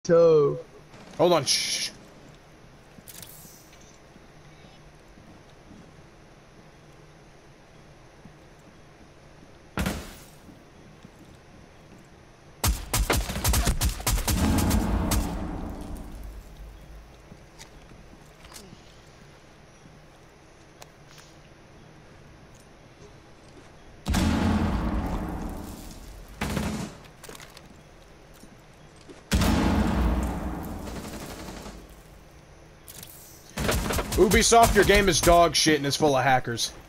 So, Hold on. Shh. Ubisoft, your game is dog shit and it's full of hackers.